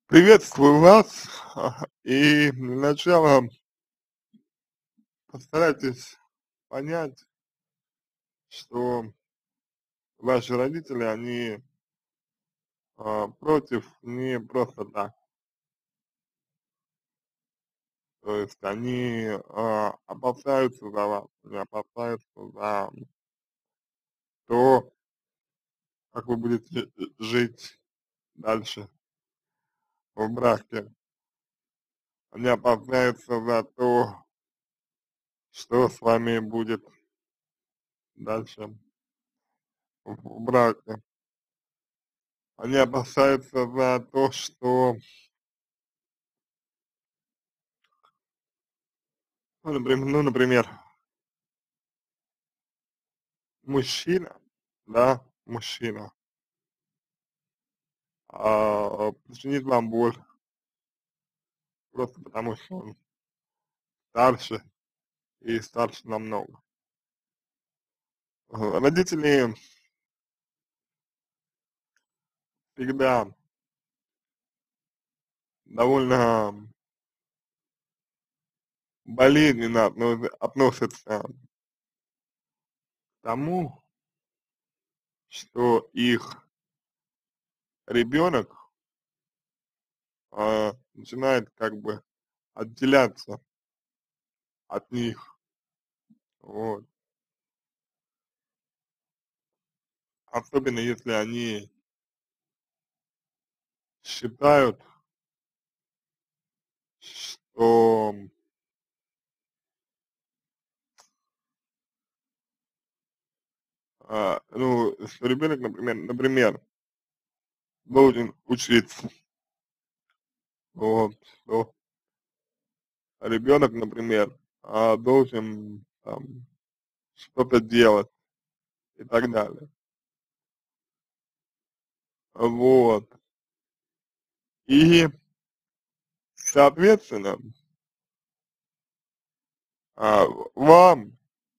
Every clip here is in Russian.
Приветствую вас. И для начала постарайтесь понять, что ваши родители, они против не просто так. То есть они опасаются за вас, они опасаются за то, как вы будете жить дальше в браке. Они опасаются за то, что с вами будет дальше в браке. Они опасаются за то, что, ну, например, мужчина, да, мужчина, причинит вам боль просто потому, что он старше и старше намного. Родители всегда довольно болезненно относятся к тому, что их ребенок начинает как бы отделяться от них, вот. Особенно если они считают, что, ну, что ребенок, например, должен учиться, вот, что ребенок, например, должен там что-то делать и так далее. Вот. И, соответственно, вам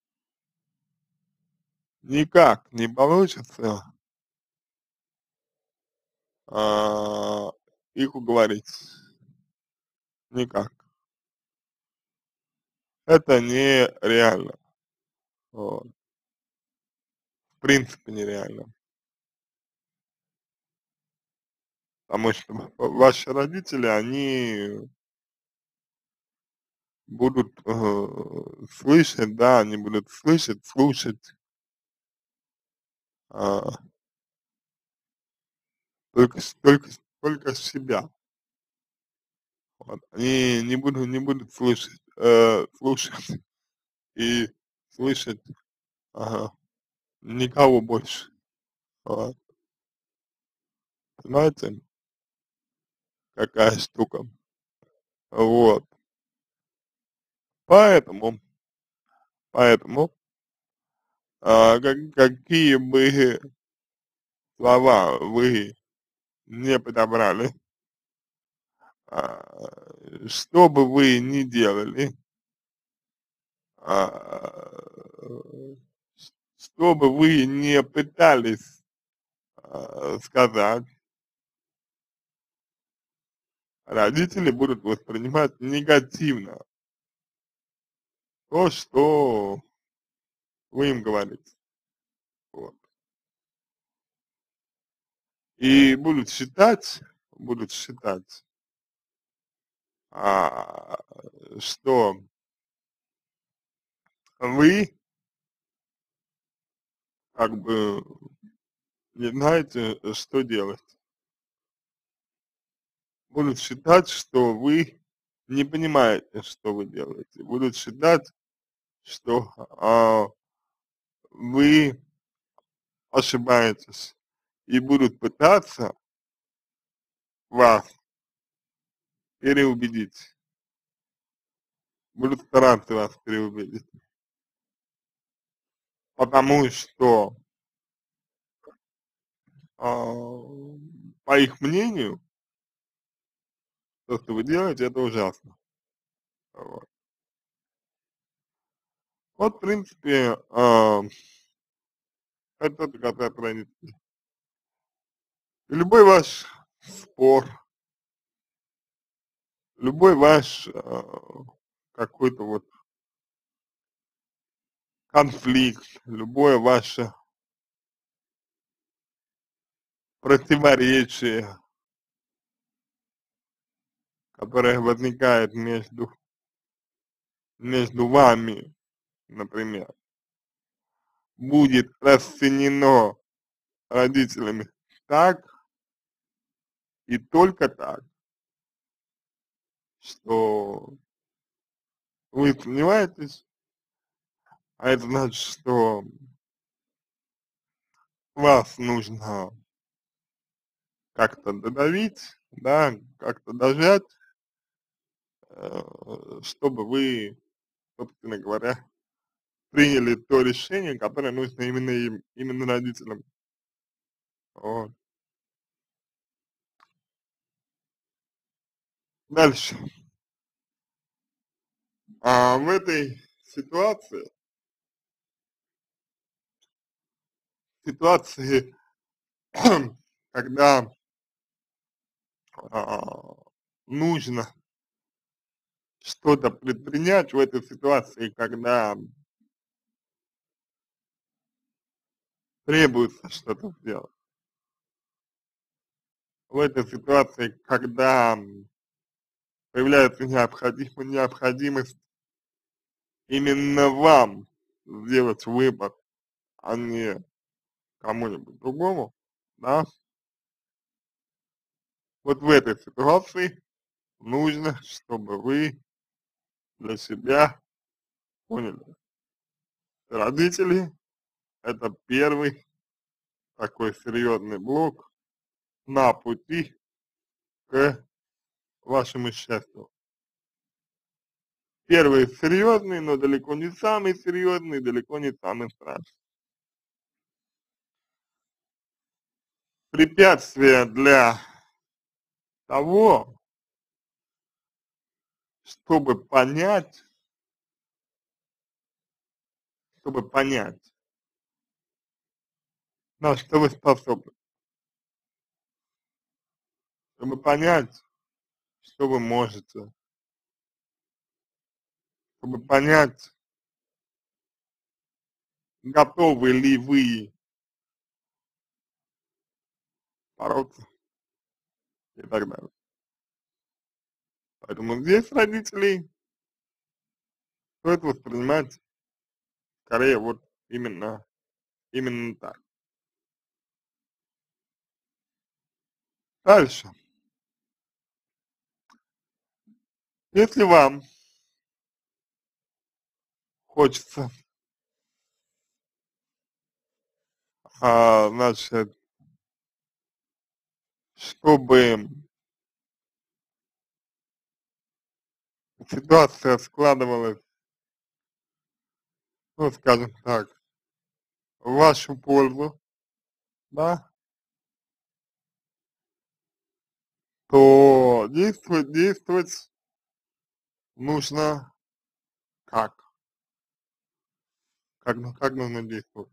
никак не получится а, их уговорить. Никак. Это нереально. Вот. В принципе нереально. Потому что ваши родители, они будут слышать, да, они будут слышать, слушать а, только себя. Вот. Они не будут слушать и слышать, ага, никого больше. Вот. Понимаете, какая штука? Вот. Поэтому, поэтому, какие бы слова вы не подобрали, что бы вы ни делали, а, что бы вы не пытались сказать, родители будут воспринимать негативно то, что вы им говорите. Вот. И будут считать, а, что вы как бы не знаете, что делать. Будут считать, что вы не понимаете, что вы делаете. Будут считать, что вы ошибаетесь. И будут пытаться вас переубедить. Будут стараться вас переубедить. Потому что, по их мнению, то, что вы делаете, это ужасно. Вот, вот в принципе, это что касается родителей. И любой ваш спор, любой ваш какой-то вот конфликт, любое ваше противоречие, которое возникает между вами, например, будет расценено родителями так и только так, что вы сомневаетесь, а это значит, что вас нужно как-то додавить, да, как-то дожать, чтобы вы, собственно говоря, приняли то решение, которое нужно именно им, именно родителям. Вот. Дальше. А в этой ситуации, когда а, нужно что-то предпринять, в этой ситуации, когда требуется что-то сделать, в этой ситуации, когда появляется необходимость именно вам сделать выбор, а не кому-нибудь другому, да, вот в этой ситуации нужно, чтобы вы для себя поняли, родители — это первый такой серьезный блок на пути к вашему счастью. Первый серьезный, но далеко не самый серьезный, далеко не самый страшный. Препятствие для того, чтобы понять, на что вы способны, чтобы понять, что вы можете, чтобы понять, готовы ли вы бороться и так далее. Поэтому здесь родителей стоит воспринимать скорее вот именно так. Дальше. Если вам хочется, значит, чтобы ситуация складывалась, ну, скажем так, в вашу пользу, да, то действовать нужно как? Как нужно действовать?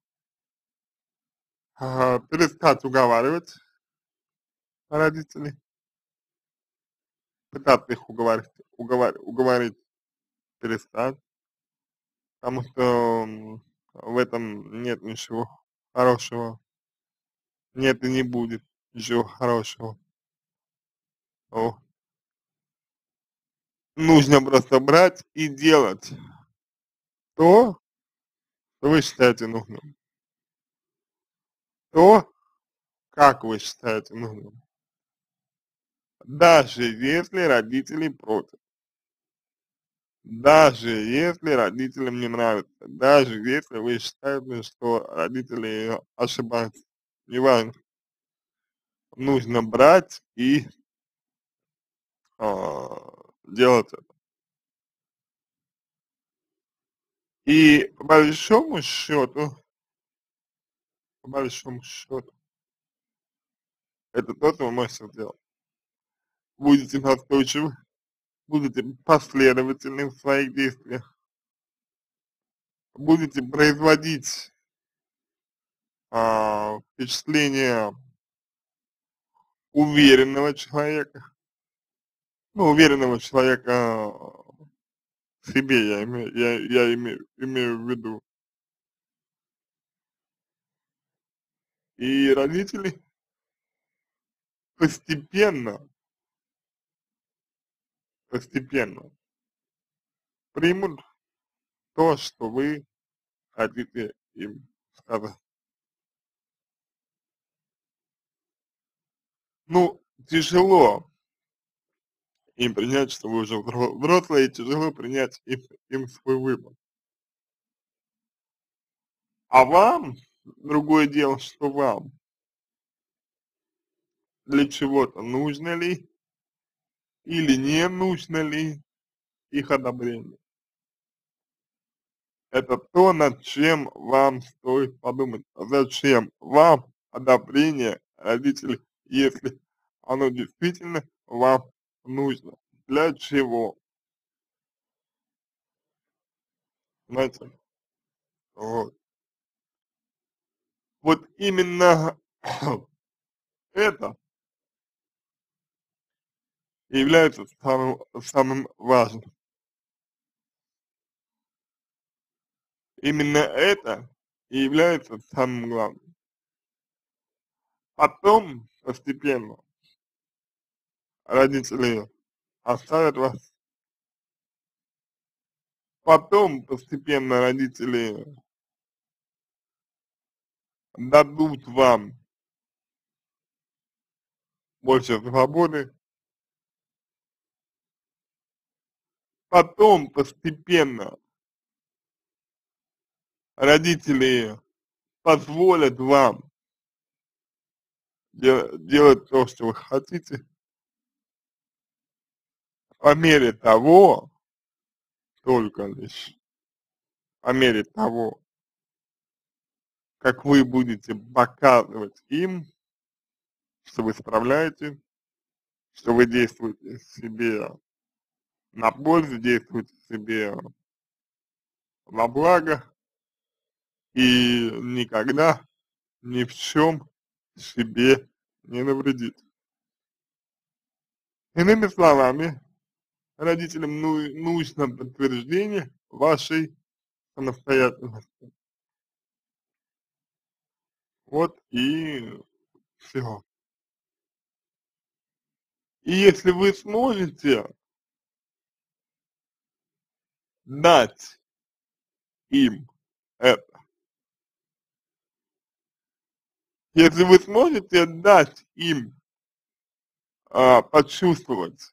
Перестать уговаривать родителей, пытаться их уговорить перестать, потому что в этом нет ничего хорошего, нет и не будет ничего хорошего. О, нужно просто брать и делать то, что вы считаете нужным, то, как вы считаете нужным, даже если родители против, даже если родителям не нравится, даже если вы считаете, что родители ошибаются, неважно, нужно брать и делать это. И по большому счету, это то, что вы можете сделать. Будете настойчивы, будете последовательны в своих действиях, будете производить впечатление уверенного человека, ну, уверенного человека в себе, я имею в виду. И родители постепенно, постепенно примут то, что вы хотите им сказать. Ну, тяжело им принять, что вы уже взрослые, и тяжело принять им свой выбор. А вам, другое дело, что вам для чего-то нужно ли или не нужно ли их одобрение. Это то, над чем вам стоит подумать. Зачем вам одобрение родителей, если оно действительно вам нужно? Для чего? Знаете, вот. Вот именно это и является самым важным. Именно это и является самым главным. Потом постепенно родители оставят вас. Потом постепенно родители дадут вам больше свободы. Потом постепенно родители позволят вам делать то, что вы хотите, по мере того, только лишь по мере того, как вы будете показывать им, что вы справляетесь, что вы действуете себе на пользу, действуете себе во благо и никогда ни в чем себе не навредите. Иными словами, родителям нужно подтверждение вашей самостоятельности. Вот и все. И если вы сможете дать им это, если вы сможете дать им почувствовать,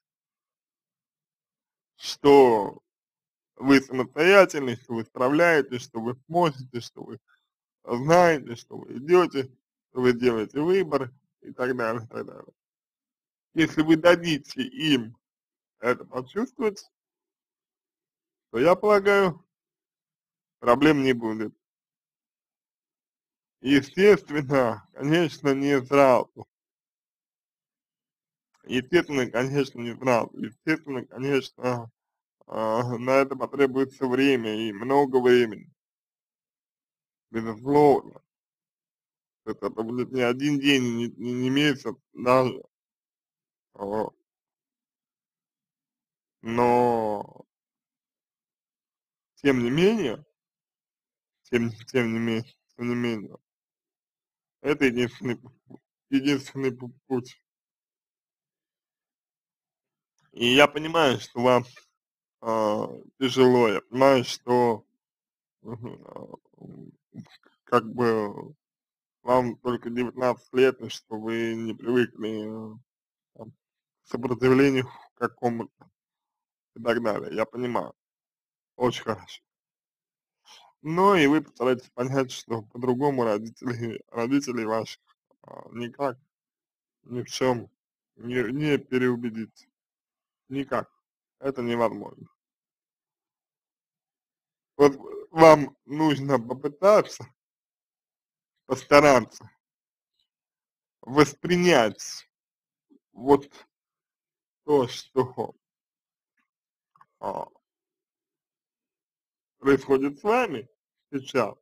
что вы самостоятельны, что вы справляетесь, что вы сможете, что вы знаете, что вы идете, что вы делаете выбор и так далее, и так далее. Если вы дадите им это почувствовать, то я полагаю, проблем не будет. Естественно, конечно, не сразу. Естественно, конечно, не сразу. Естественно, конечно, на это потребуется время и много времени, безусловно. Это будет не один день, не месяц даже. Вот. Но, тем не менее, тем не менее, это единственный путь. И я понимаю, что вам тяжело, я понимаю, что мгм, как бы вам только 19 лет, и что вы не привыкли там, к сопротивлению какому-то и так далее. Я понимаю, очень хорошо. Но и вы постарайтесь понять, что по-другому родителей ваших никак, ни в чем не переубедить. Никак. Это невозможно. Вот вам нужно попытаться, постараться воспринять вот то, что а, происходит с вами сейчас,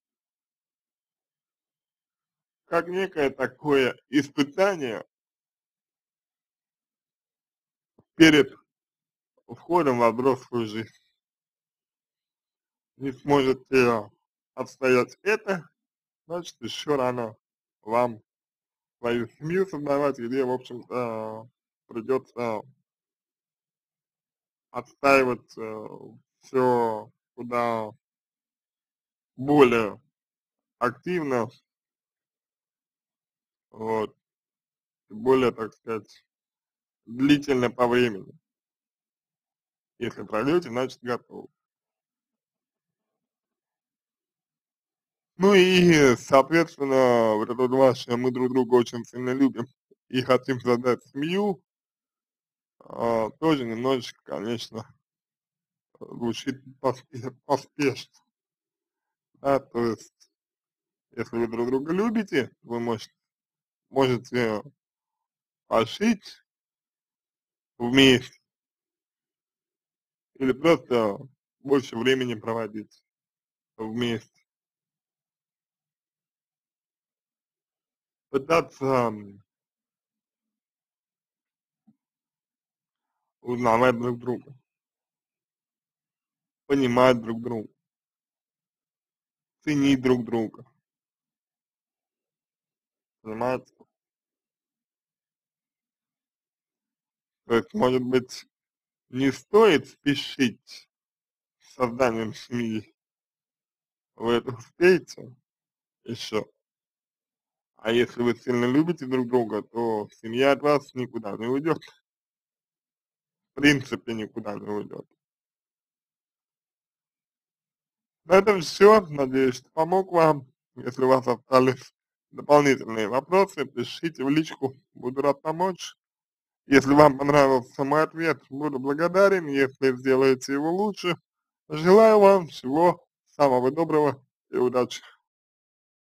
как некое такое испытание перед входом во взрослую жизнь не сможете отстоять это, значит, еще рано вам свою семью создавать, где, в общем-то, придется отстаивать все куда более активно, вот, и более, так сказать, длительно по времени. Если пройдете, значит готовы. Ну и, соответственно, вот это вот ваше «мы друг друга очень сильно любим и хотим создать семью», тоже немножечко, конечно, звучит поспешно, да, то есть, если вы друг друга любите, вы можете пожить вместе или просто больше времени проводить вместе, пытаться узнавать друг друга, понимать друг друга, ценить друг друга, понимаете? То есть, может быть, не стоит спешить с созданием семьи, вы это успеете еще. А если вы сильно любите друг друга, то семья от вас никуда не уйдет, в принципе никуда не уйдет. На этом все. Надеюсь, что помог вам. Если у вас остались дополнительные вопросы, пишите в личку, буду рад помочь. Если вам понравился мой ответ, буду благодарен, если сделаете его лучше. Желаю вам всего самого доброго и удачи.